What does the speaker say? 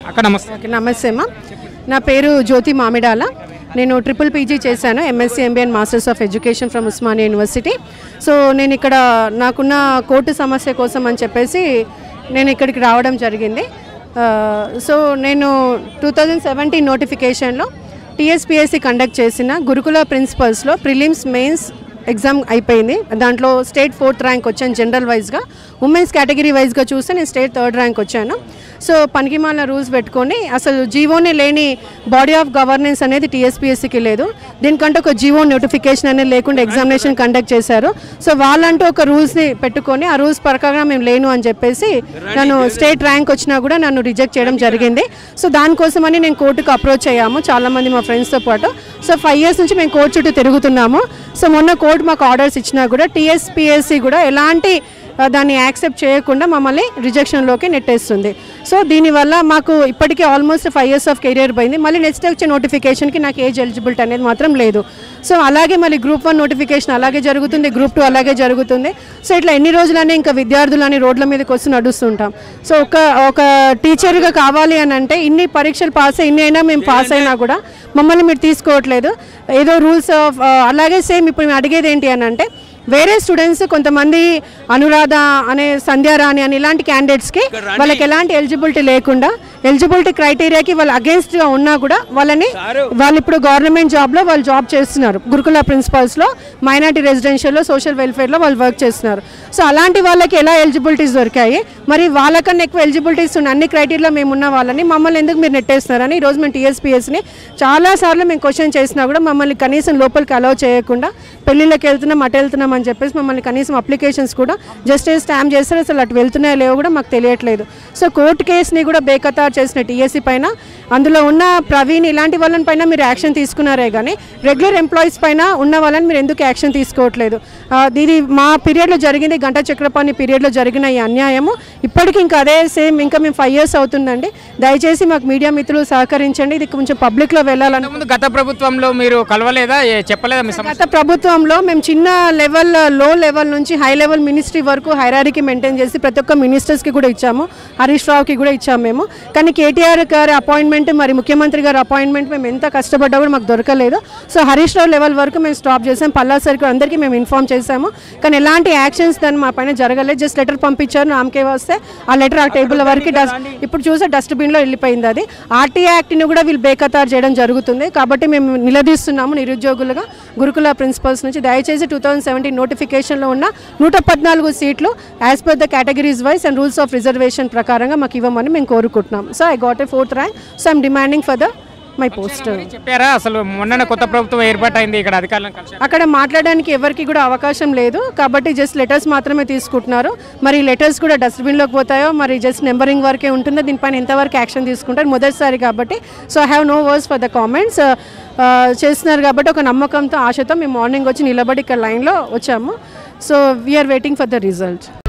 అక్క నమస్తే. నమస్తే అమ్మా. నా పేరు జ్యోతి మామిడాల. నేను ట్రిపుల్ పీజీ చేశాను, MSc MBA and masters of education from Osmania university. So నేను ఇక్కడ నాకున్న కోర్టు సమస్య కోసం అని చెప్పేసి నేను ఇక్కడికి రావడం జరిగింది. సో నేను 2017 నోటిఫికేషన్లో టీఎస్పీఎస్సీ కండక్ట్ చేసిన గురుకుల ప్రిన్సిపల్స్లో ప్రిలిమ్స్ మెయిన్స్ ఎగ్జామ్ అయిపోయింది. దాంట్లో స్టేట్ 4th ర్యాంక్ వచ్చాను జనరల్ వైజ్గా. ఉమెన్స్ కేటగిరీ వైజ్గా చూస్తే నేను స్టేట్ 3rd ర్యాంక్ వచ్చాను. సో పనికిమాలిన రూల్స్ పెట్టుకొని అసలు జీవోనే లేని బాడీ ఆఫ్ గవర్నెన్స్ అనేది టీఎస్పీఎస్సీకి లేదు. దీనికంటే ఒక జీవో నోటిఫికేషన్ అనేది లేకుండా ఎగ్జామినేషన్ కండక్ట్ చేశారు. సో వాళ్ళంటూ ఒక రూల్స్ని పెట్టుకొని ఆ రూల్స్ ప్రకారం మేము లేను అని చెప్పేసి నన్ను స్టేట్ ర్యాంక్ వచ్చినా కూడా నన్ను రిజెక్ట్ చేయడం జరిగింది. సో దానికోసమని నేను కోర్టుకు అప్రోచ్ అయ్యాము చాలామంది మా ఫ్రెండ్స్తో పాటు. సో 5 years నుంచి మేము కోర్టు చుట్టూ తిరుగుతున్నాము. సో మొన్న కోర్టు మాకు ఆర్డర్స్ ఇచ్చినా కూడా టీఎస్పీఎస్సీ కూడా ఎలాంటి దాన్ని యాక్సెప్ట్ చేయకుండా మమ్మల్ని రిజెక్షన్లోకి నెట్టేస్తుంది. సో దీనివల్ల మాకు ఇప్పటికీ ఆల్మోస్ట్ 5 years ఆఫ్ కెరియర్ పోయింది. మళ్ళీ నెక్స్ట్ వచ్చే నోటిఫికేషన్కి నాకు ఏజ్ ఎలిజిబిలిటీ అనేది మాత్రం లేదు. సో అలాగే మళ్ళీ గ్రూప్ 1 నోటిఫికేషన్ అలాగే జరుగుతుంది, గ్రూప్ 2 అలాగే జరుగుతుంది. సో ఇట్లా ఎన్ని రోజులని ఇంకా విద్యార్థులని రోడ్ల మీదకి వస్తూ నడుస్తుంటాం. సో ఒక టీచర్గా కావాలి అని అంటే ఇన్ని పరీక్షలు పాస్ ఇన్ని అయినా మేము పాస్ అయినా కూడా మమ్మల్ని మీరు తీసుకోవట్లేదు. ఏదో రూల్స్ అలాగే సేమ్ ఇప్పుడు మేము అడిగేది ఏంటి అని అంటే వేరే స్టూడెంట్స్ కొంతమంది అనురాధ అనే సంధ్యారాణి అని ఇలాంటి క్యాండిడేట్స్కి వాళ్ళకి ఎలాంటి ఎలిజిబిలిటీ లేకుండా ఎలిజిబిలిటీ క్రైటీరియాకి వాళ్ళు అగేన్స్ట్గా ఉన్నా కూడా వాళ్ళు ఇప్పుడు గవర్నమెంట్ జాబ్లో వాళ్ళు జాబ్ చేస్తున్నారు. గురుకుల ప్రిన్సిపల్స్లో మైనారిటీ రెసిడెన్షియల్లో సోషల్ వెల్ఫేర్లో వాళ్ళు వర్క్ చేస్తున్నారు. సో అలాంటి వాళ్ళకి ఎలా ఎలిజిబిలిటీస్ దొరికాయి, మరి వాళ్ళకన్నా ఎక్కువ ఎలిజిబిలిటీస్ ఉన్న అన్ని క్రైటీరియాలో మేము ఉన్న వాళ్ళని మమ్మల్ని ఎందుకు మీరు నెట్టేస్తున్నారని ఈరోజు మేము టీఎస్పీఎస్ని చాలాసార్లు మేము క్వశ్చన్ చేసినా కూడా మమ్మల్ని కనీసం లోపలికి అలౌ చేయకుండా పెళ్ళిళ్ళకి వెళ్తున్నాం అటు వెళ్తున్నాం అని చెప్పేసి మమ్మల్ని కనీసం అప్లికేషన్స్ కూడా జస్ట్ స్టాంప్ చేస్తారు. అసలు అటు వెళ్తున్నాయో లేవో కూడా మాకు తెలియట్లేదు. సో కోర్టు కేసుని కూడా బేఖతారు చేసిన టీఎస్సీ పైన అందులో ఉన్న ప్రవీణ్ ఇలాంటి వాళ్ళని పైన మీరు యాక్షన్ తీసుకున్నారే కానీ రెగ్యులర్ ఎంప్లాయీస్ పైన ఉన్న వాళ్ళని మీరు ఎందుకు యాక్షన్ తీసుకోవట్లేదు? ఇది మా పీరియడ్లో జరిగింది, గంటా చక్రపాణి పీరియడ్లో జరిగిన ఈ అన్యాయము ఇప్పటికీ ఇంకా అదే సేమ్ ఇంకా మేము 5 years అవుతుందండి. దయచేసి మాకు మీడియా మిత్రులు సహకరించండి. ఇది కొంచెం పబ్లిక్లో వెళ్ళాలని. గత ప్రభుత్వంలో మీరు కలవలేదా, చెప్పలేదా? గత ప్రభుత్వంలో మేము చిన్న లెవెల్ లో లెవెల్ నుంచి హై లెవెల్ మినిస్ట్రీ వరకు హైరార్కీ మెయింటైన్ చేసి ప్రతి ఒక్క మినిస్టర్స్కి కూడా ఇచ్చాము, హరీష్ రావుకి కూడా ఇచ్చాము మేము. కానీ కేటీఆర్ గారి అపాయింట్మెంట్ మరి ముఖ్యమంత్రి గారి అపాయింట్మెంట్ మేము ఎంత కష్టపడ్డా కూడా మాకు దొరకలేదు. సో హరీష్ రావు లెవెల్ వరకు మేము స్టాప్ చేసాం, పల్లా సర్కిల్ అందరికీ మేము ఇన్ఫార్మ్ చేసాము. కానీ ఎలాంటి యాక్షన్స్ దాన్ని మా పైన జరగలేదు. జస్ట్ లెటర్ పంపించారు, నామకే వస్తే ఆ లెటర్ ఆ టేబుల్ వరకు ఇప్పుడు చూసే డస్ట్బిన్లో వెళ్ళిపోయింది. అది ఆర్టీఐ యాక్ట్ని కూడా వీళ్ళు బేఖతారు చేయడం జరుగుతుంది. కాబట్టి మేము నిలదీస్తున్నాము నిరుద్యోగులుగా గురుకుల ప్రిన్సిపల్స్ నుంచి దయచేసి 2017 నోటిఫికేషన్లో ఉన్న 114 సీట్లు as per the categories wise and rules of reservation ప్రకారంగా మాకు ఇవ్వమని మేము కోరుకుంటున్నాం. So I got a 4th rank. So I'm demanding for the my post. చెప్పారా అసలు మొన్న కొత్త ప్రభుత్వం ఏర్పాటైంది ఇక్కడ అధికారులను అక్కడ మాట్లాడడానికి ఎవరికి కూడా అవకాశం లేదు. కాబట్టి జస్ట్ లెటర్స్ మాత్రమే తీసుకుంటున్నారు. మరి లెటర్స్ కూడా డస్ట్బిన్లోకి పోతాయో మరి జస్ట్ నెంబరింగ్ వరకే ఉంటుందో, దీనిపైన ఎంతవరకు యాక్షన్ తీసుకుంటారు మొదటిసారి కాబట్టి. So I have no words for the comments. చేస్తున్నారు కాబట్టి ఒక నమ్మకంతో ఆశతో మేము మార్నింగ్ వచ్చి నిలబడి ఇక్కడ లైన్లో వచ్చాము. So we are waiting for the result.